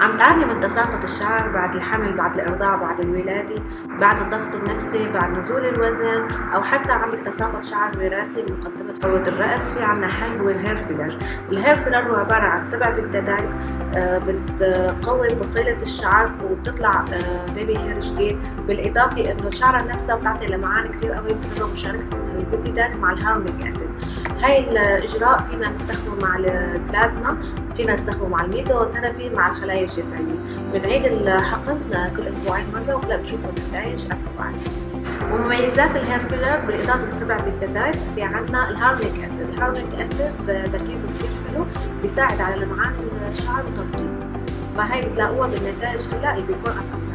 عم تعاني من تساقط الشعر بعد الحمل، بعد الإرضاع، بعد الولادة، بعد الضغط النفسي، بعد نزول الوزن، أو حتى عندك تساقط شعر وراثي بمقدمة فروة الرأس، في عنا حل هو الهير فيلر. الهير فيلر هو عبارة عن 7 بتادات بتقوي بصيلة الشعر وبتطلع بيبي هير جديد، بالإضافة إنه الشعرة نفسها بتعطي لمعان كتير قوي بسبب مشاركة البتادات مع الهارمونيك أسيد. هاي الإجراء فينا نستخدمه مع البلازما، فينا نستخدمه مع الميزوثيرابي، مع الخلايا الجذعية. بنعيد الحقن كل أسبوعين مرة وهلا بتشوفوا النتائج قبل وبعد. ومميزات الهير فيلر بالإضافة للسبع بتادات في عنا الهارمونيك أسيد. الهارمونيك أسيد تركيزه كتير حلو، بيساعد على لمعان الشعر وترطيبه، فهي بتلاقوها بالنتائج هلا البيفور اند افتر.